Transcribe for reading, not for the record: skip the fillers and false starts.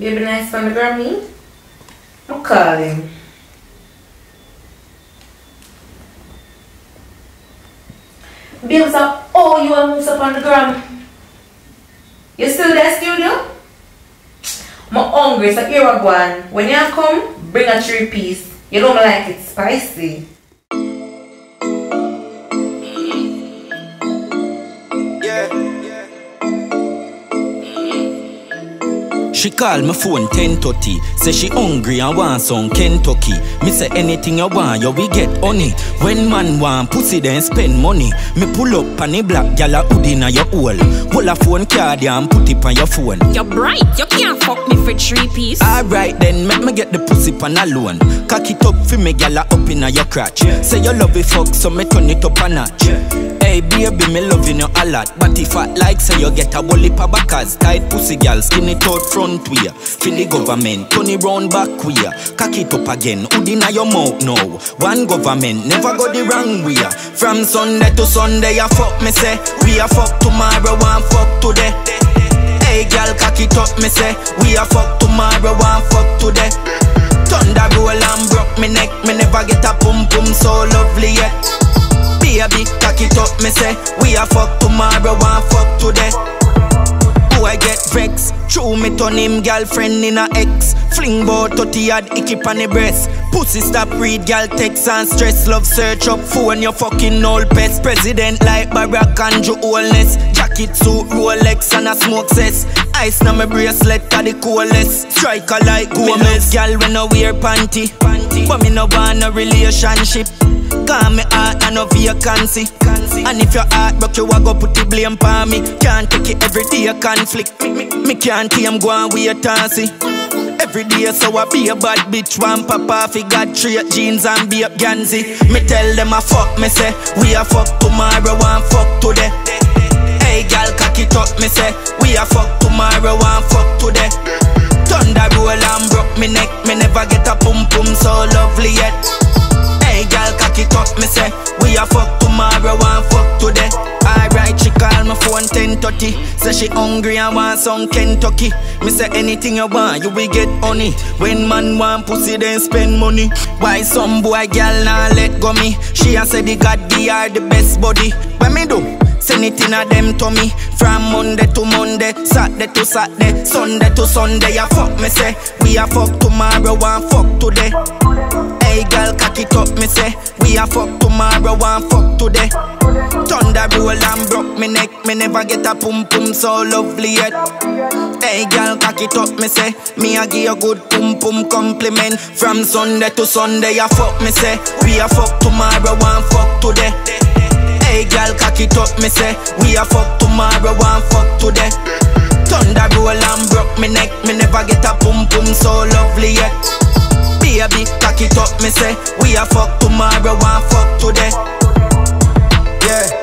Baby nice from the Grammy. I'll call him. Babes are oh you are moved up on the gram. You still there studio? I'm hungry, so here I go on. When you come, bring a 3-piece. You don't like it spicy. She call my phone 10:30. Say she hungry and want some Kentucky. Me say anything you want, you we get honey. When man want pussy, then spend money. Me pull up on the black gyal a hood inna your hole. Hold a phone card and put it on your phone. You're bright, you can't fuck me for 3-piece. Alright then, make me get the pussy pan alone. Cock it up for me gyal a up inna your crotch. Say you love it fuck, so me turn it up a notch. Hey baby, me loving you a lot. But if I like, say you get a whole heap of backers. Tight pussy gyal, skin it out front way. Feel the government, turn it round back way. Cock it up again, hood inna your mouth now. One government, never go the wrong way. From Sunday to Sunday, you fuck me say. We a fuck tomorrow, one fuck today. Hey girl, cock it up, me say. We a fuck tomorrow, one fuck today. Thunder roll and broke me neck. Me never get a pum pum so lovely yet. Baby, cock it up, me say. We a fuck tomorrow, one fuck today. I get vexed. True me turn him girlfriend in a ex. Fling bout 30 odd icky on the breast. Pussy stop read girl text and stress. Love search up phone you fucking old pest. President like Barack and Joe Holness. Jacket suit Rolex and a smoke cess. Ice na my bracelet are the coolest. Striker like Gomez. Girl when no wear panty. But me no want a relationship. Call me heart and no vacancy. And if your heart broke, you a go put the blame on me. Can't take it every day a conflict. Me can't tame go and wait and see. Every day so I be a bad bitch. One papa fi got 3 jeans and be up Gansy. Me tell them I fuck me say. We a fuck tomorrow and fuck today. Hey gal cock it up me say. We a fuck tomorrow and fuck today. Thunder roll and broke me neck. Me never get a pum pum so lovely yet. Hey girl, cock it up, me say. We a fuck tomorrow and fuck today. Alright, she call my phone 10:30. Say she hungry and want some Kentucky. Me say anything you want, you will get honey. When man want pussy, then spend money. Why some boy girl nah let go me? She a say the God give her the best body. What me do? Send it in a them to me. From Monday to Monday, Saturday to Saturday, Sunday to Sunday. You fuck me say. We a fuck tomorrow and fuck today. Hey girl, cock it up, me say. We a fuck tomorrow and fuck today. Thunder roll and broke me neck. Me never get a pum pum so lovely yet. Hey girl, cock it up, me say. Me a give you good pum pum compliment. From Sunday to Sunday, you fuck me say. We a fuck tomorrow and fuck today. Hey girl, cock it up, me say. We a fuck tomorrow and fuck today. Thunder roll and broke me neck. Me never get a pum pum so lovely yet. Baby, cock it up, me say. We a fuck tomorrow and fuck today. Yeah.